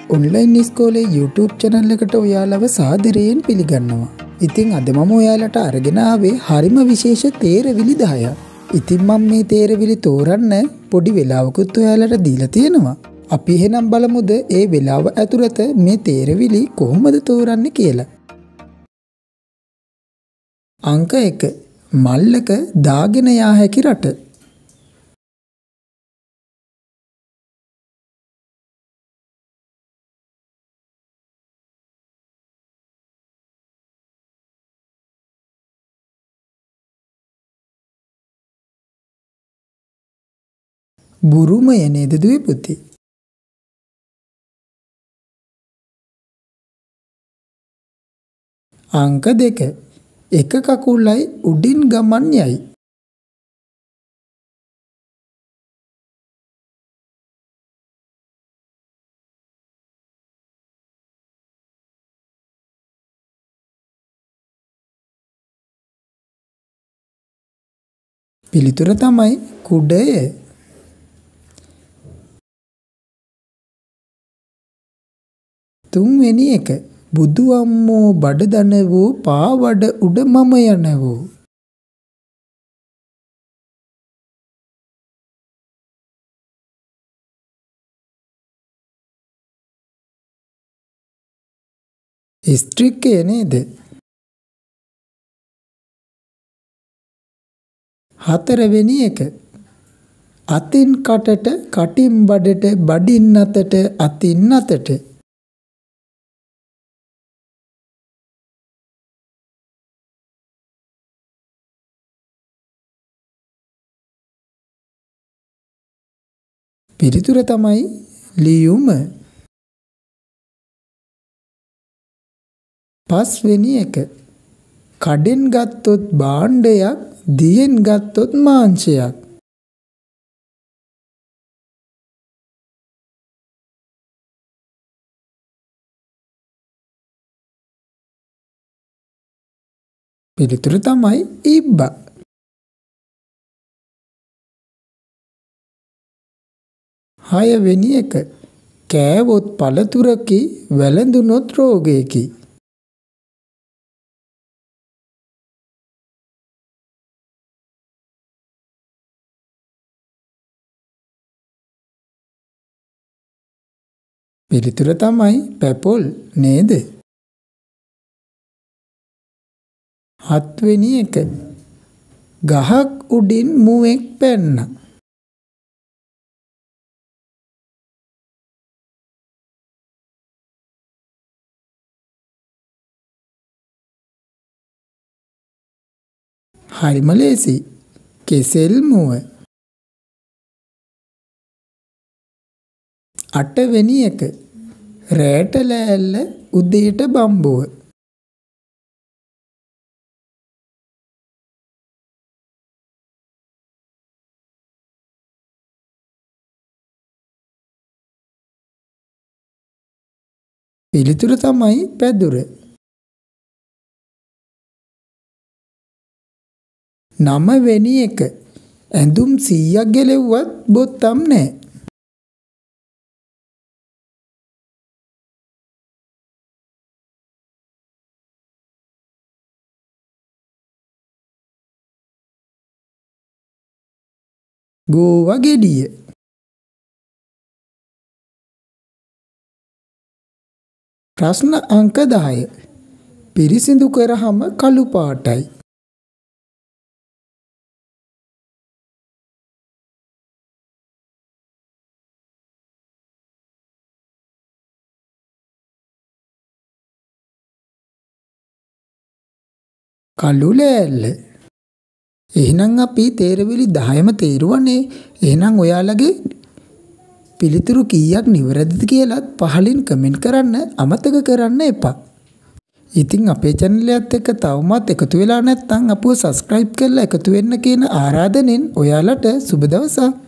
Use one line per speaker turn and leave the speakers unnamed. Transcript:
Online ඉස්කෝලේ YouTube channel එකට ඔයාලව සාදරයෙන් පිළිගන්නවා. ඉතින් අද මම ඔයාලට අරගෙන ආවේ හරිම විශේෂ තේරවිලි 10ක්. ඉතින් මම මේ තේරවිලි තෝරන්න පොඩි වෙලාවකුත් ඔයාලට දීලා තියෙනවා. අපි එහෙනම් බලමුද ඒ වෙලාව ඇතුළත මේ තේරවිලි කොහොමද තෝරන්නේ කියලා. අංක 1 මල්ලක දාගෙන යා හැකි රට. බුරුමය නේද දුවේ පුතේ? අංක 2 එක කකුලයි උඩින් ගමන් යයි. පිළිතුර තමයි කුඩය. තුන්වෙනි එක බුදු අම්මෝ බඩ දනවෝ පාවඩ උඩ මම යනවෝ. ස්ත්‍රික්කය නේද? හතරවෙනි එක අතින් කටට කටින් බඩට බඩින් අතට අතින් අතට. පිළිතුර තමයි ලියුම. පස්වෙනි එක කඩෙන් ගත්තොත් භාණ්ඩයක් දියෙන් ගත්තොත් මාංශයක්. පිළිතුර තමයි ඉබ්බා. හයවෙනි එක කෑවොත් පළතුරකි වැළඳුනොත් රෝගයකි. පිළිතුර තමයි පැපොල් නේද? හත්වෙනි එක ගහක් උඩින් මුවෙක් පැන්න. හරිම ලේසි. කෙසෙල් මුව. අටවෙනි එක රෑට ලෑල්ල උදේට බම්බුව. පිළිතුර තමයි පැදුර. නවවෙනි එක ඇඳුම් 100ක් ගෙලෙව්වත් බොත්තම් නෑ. ගෝවා ගෙඩිය. ප්‍රශ්න අංක 10 පිරිසිදු කරාම කළු පාටයි. කළු ලෑල්ල. එහෙනම් අපි තේරවිලි 10ම තේරුවනේ. එහෙනම් ඔයාලගේ පිළිතුරු කීයක් නිවැරදිද කියලාත් පහලින් කමෙන්ට් කරන්න අමතක කරන්න එපා. ඉතින් අපේ channel එකත් එක්ක තවමත් එකතු වෙලා නැත්නම් අපුව subscribe කරලා එකතු වෙන්න කියන ආරාධනෙන් ඔයාලට සුබ දවසක්.